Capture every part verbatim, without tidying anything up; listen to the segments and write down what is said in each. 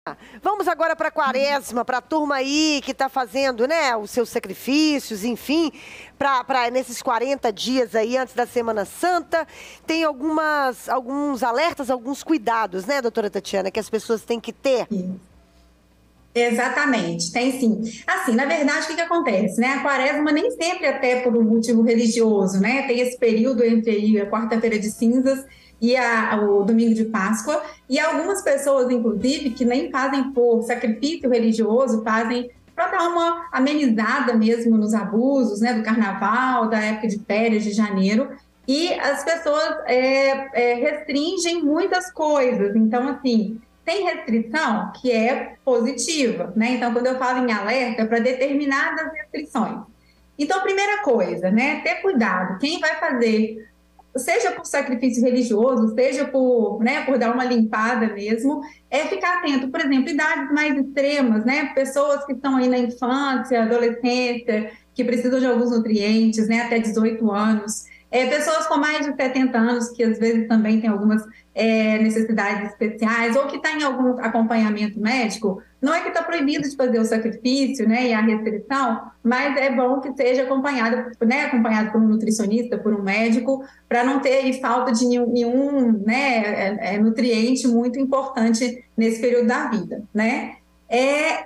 Vamos agora para a quaresma, para a turma aí que está fazendo, né, os seus sacrifícios, enfim, para nesses quarenta dias aí antes da Semana Santa. Tem algumas, alguns alertas, alguns cuidados, né, doutora Tatiana, que as pessoas têm que ter? Sim. Exatamente, tem sim. Assim, na verdade, o que que acontece, né? A quaresma nem sempre até por um motivo religioso, né? Tem esse período entre aí a quarta-feira de cinzas e a, o domingo de Páscoa, e algumas pessoas, inclusive, que nem fazem por sacrifício religioso, fazem para dar uma amenizada mesmo nos abusos, né? Do carnaval, da época de férias de janeiro, e as pessoas é, é, restringem muitas coisas. Então, assim, tem restrição que é positiva, né? Então, quando eu falo em alerta, é para determinadas restrições. Então, primeira coisa, né? Ter cuidado. Quem vai fazer, seja por sacrifício religioso, seja por, né, por dar uma limpada mesmo, é ficar atento. Por exemplo, idades mais extremas, né? Pessoas que estão aí na infância, adolescência, que precisam de alguns nutrientes, né? Até dezoito anos. É, pessoas com mais de setenta anos, que às vezes também têm algumas é, necessidades especiais, ou que está em algum acompanhamento médico, não é que está proibido de fazer o sacrifício, né, e a restrição, mas é bom que seja acompanhado, né, acompanhado por um nutricionista, por um médico, para não ter aí, falta de nenhum, nenhum né, é, é, nutriente muito importante nesse período da vida, né? É,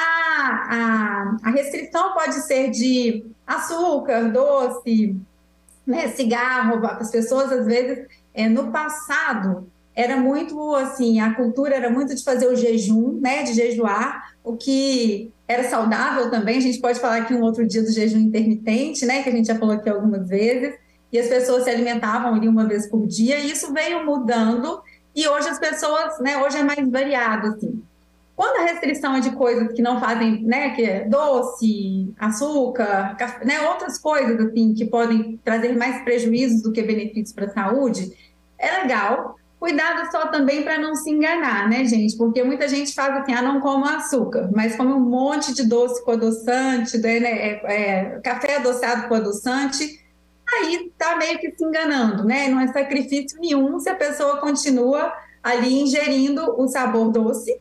a, a, a restrição pode ser de açúcar, doce, né, cigarro. As pessoas, às vezes, é, no passado, era muito assim, a cultura era muito de fazer o jejum, né, de jejuar, o que era saudável também. A gente pode falar aqui um outro dia do jejum intermitente, né, que a gente já falou aqui algumas vezes, e as pessoas se alimentavam ali uma vez por dia, e isso veio mudando, e hoje as pessoas, né, hoje é mais variado, assim. Quando a restrição é de coisas que não fazem, né, que é doce, açúcar, café, né, outras coisas assim que podem trazer mais prejuízos do que benefícios para a saúde, é legal. Cuidado só também para não se enganar, né, gente? Porque muita gente faz assim, ah, não como açúcar, mas come um monte de doce com adoçante, né, é, é, café adoçado com adoçante, aí tá meio que se enganando, né? Não é sacrifício nenhum se a pessoa continua ali ingerindo o sabor doce,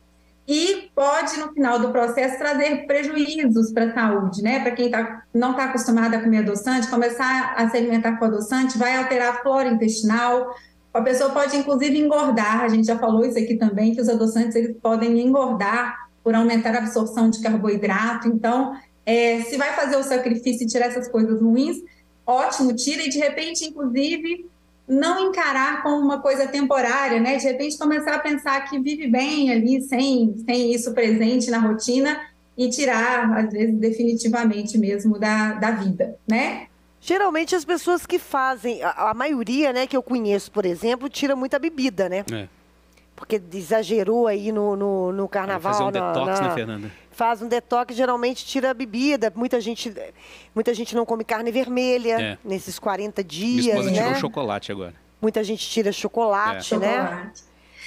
e pode, no final do processo, trazer prejuízos para a saúde, né? Para quem tá, não está acostumado a comer adoçante, começar a se alimentar com adoçante vai alterar a flora intestinal. A pessoa pode, inclusive, engordar. A gente já falou isso aqui também, que os adoçantes eles podem engordar por aumentar a absorção de carboidrato. Então, é, se vai fazer o sacrifício e tirar essas coisas ruins, ótimo, tira, e de repente, inclusive, não encarar como uma coisa temporária, né? De repente começar a pensar que vive bem ali sem, sem isso presente na rotina e tirar, às vezes, definitivamente mesmo da, da vida, né? Geralmente as pessoas que fazem, a, a maioria, né, que eu conheço, por exemplo, tira muita bebida, né? É. Porque exagerou aí no, no, no carnaval. Fazer um na, detox, na... né, Fernanda? Faz um detox, geralmente tira a bebida. Muita gente, muita gente não come carne vermelha é. nesses quarenta dias. Minha esposa né? tirou chocolate agora. Muita gente tira chocolate, é. né? Chocolate.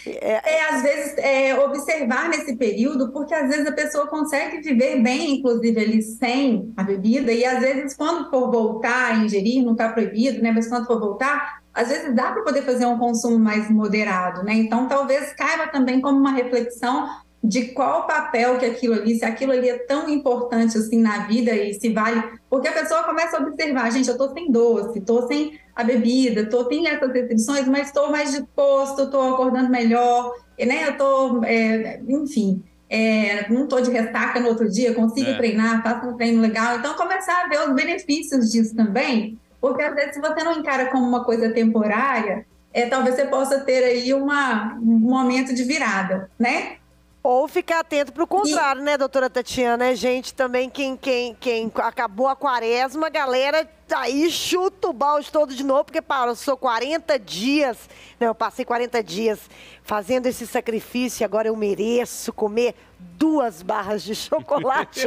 É, é, às vezes, é, observar nesse período, porque às vezes a pessoa consegue viver bem, inclusive, ali sem a bebida, e às vezes, quando for voltar a ingerir, não está proibido, né? Mas quando for voltar, às vezes dá para poder fazer um consumo mais moderado, né? Então, talvez caiba também como uma reflexão de qual papel que aquilo ali, se aquilo ali é tão importante assim na vida e se vale, porque a pessoa começa a observar, gente, eu tô sem doce, tô sem a bebida, tô sem essas restrições, mas estou mais disposto, estou acordando melhor, né? Eu tô, é, enfim, é, não tô de ressaca no outro dia, consigo é. treinar, faço um treino legal, então começar a ver os benefícios disso também, porque às vezes se você não encara como uma coisa temporária, é, talvez você possa ter aí uma, um momento de virada, né? Ou ficar atento para o contrário, e... né, doutora Tatiana? Gente, também quem, quem, quem acabou a quaresma, a galera aí chuta o balde todo de novo, porque passou quarenta dias, não, eu passei quarenta dias fazendo esse sacrifício e agora eu mereço comer duas barras de chocolate.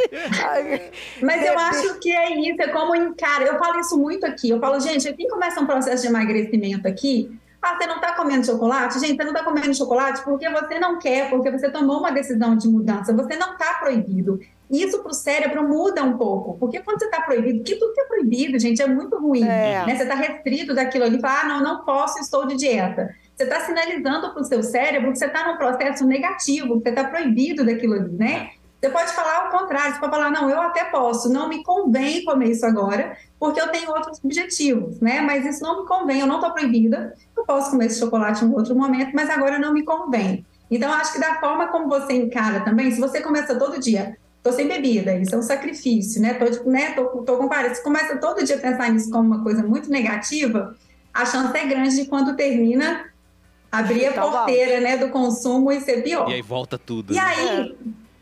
Mas eu acho que é isso, é como encara. Eu falo isso muito aqui, eu falo, gente, quem começa um processo de emagrecimento aqui, ah, você não está comendo chocolate? Gente, você não está comendo chocolate porque você não quer, porque você tomou uma decisão de mudança. Você não está proibido. Isso para o cérebro muda um pouco. Porque quando você está proibido, porque tudo que é proibido, gente, é muito ruim. É. Né? Você está restrito daquilo ali, fala, ah, não, não posso, estou de dieta. você está sinalizando para o seu cérebro que você está num processo negativo, que você está proibido daquilo ali, né? Você pode falar ao contrário, você pode falar, não, eu até posso, não me convém comer isso agora, porque eu tenho outros objetivos, né? Mas isso não me convém, eu não estou proibida, eu posso comer esse chocolate em um outro momento, mas agora não me convém. Então, eu acho que da forma como você encara também, se você começa todo dia, tô sem bebida, isso é um sacrifício, né? Tô, tipo, né? tô, tô com parede, você começa todo dia a pensar nisso como uma coisa muito negativa, a chance é grande de quando termina, abrir a Então, porteira, né, do consumo e ser pior. E aí volta tudo. E né? aí...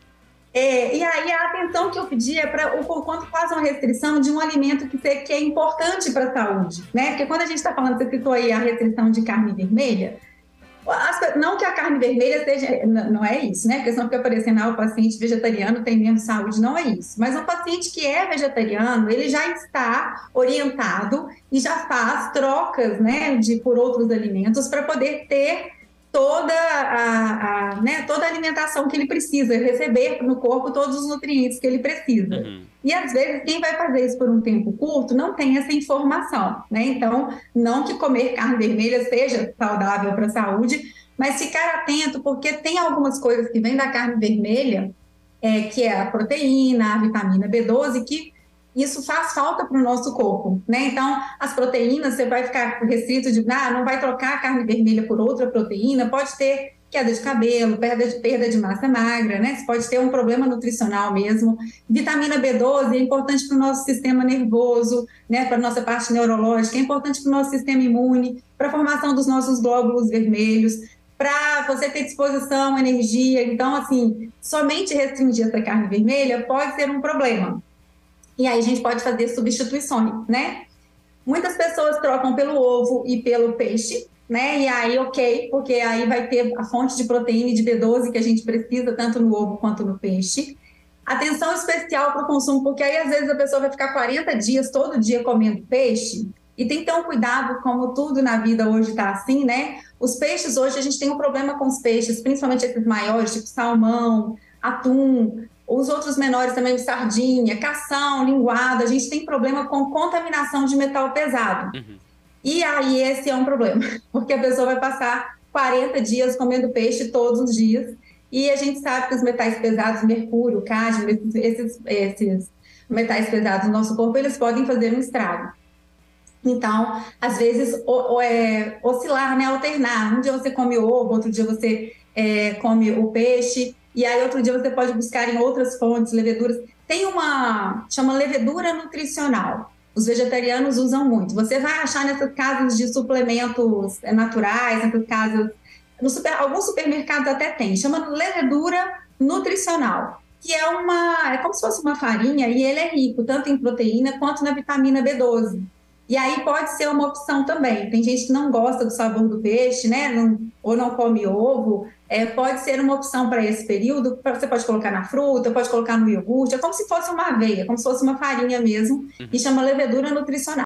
É, e aí a atenção que eu pedi é para o quanto faz uma restrição de um alimento que, que é importante para a saúde, né? Porque quando a gente está falando, você citou aí a restrição de carne vermelha, as, não que a carne vermelha seja, não é isso, né? Porque senão fica parecendo, ah, o paciente vegetariano tem menos saúde, não é isso. Mas o paciente que é vegetariano, ele já está orientado e já faz trocas, né, de, por outros alimentos para poder ter toda a, a, né, toda a alimentação que ele precisa, receber no corpo todos os nutrientes que ele precisa. Uhum. E, às vezes, quem vai fazer isso por um tempo curto não tem essa informação, né? Então, não que comer carne vermelha seja saudável para a saúde, mas ficar atento, porque tem algumas coisas que vêm da carne vermelha, é, que é a proteína, a vitamina B doze, que isso faz falta para o nosso corpo, né? Então, as proteínas, você vai ficar restrito de, ah, não vai trocar a carne vermelha por outra proteína, pode ter queda de cabelo, perda de, perda de massa magra, né? Você pode ter um problema nutricional mesmo. Vitamina B doze é importante para o nosso sistema nervoso, né? Para a nossa parte neurológica, é importante para o nosso sistema imune, para a formação dos nossos glóbulos vermelhos, para você ter disposição, energia. Então, assim, somente restringir essa carne vermelha pode ser um problema. E aí a gente pode fazer substituições, né? Muitas pessoas trocam pelo ovo e pelo peixe, né? E aí, ok, porque aí vai ter a fonte de proteína e de B doze que a gente precisa, tanto no ovo quanto no peixe. Atenção especial para o consumo, porque aí às vezes a pessoa vai ficar quarenta dias, todo dia comendo peixe, e tem que ter um cuidado, como tudo na vida hoje está assim, né? Os peixes hoje, a gente tem um problema com os peixes, principalmente esses maiores, tipo salmão, atum, os outros menores também, sardinha, cação, linguado, a gente tem problema com contaminação de metal pesado. Uhum. E aí esse é um problema, porque a pessoa vai passar quarenta dias comendo peixe todos os dias, e a gente sabe que os metais pesados, mercúrio, cádmio, esses, esses metais pesados no nosso corpo, eles podem fazer um estrago. Então, às vezes, o, o, é, oscilar, né, alternar. Um dia você come o ovo, outro dia você é, come o peixe, e aí outro dia você pode buscar em outras fontes, leveduras. Tem uma, chama levedura nutricional. Os vegetarianos usam muito. Você vai achar nessas casas de suplementos naturais, nessas casas, no super, alguns supermercados até tem, chama levedura nutricional, que é uma, é como se fosse uma farinha, e ele é rico tanto em proteína quanto na vitamina B doze. E aí pode ser uma opção também. Tem gente que não gosta do sabor do peixe, né? Não, ou não come ovo. É, pode ser uma opção para esse período. Você pode colocar na fruta, pode colocar no iogurte. É como se fosse uma aveia, como se fosse uma farinha mesmo. Uhum. E chama levedura nutricional.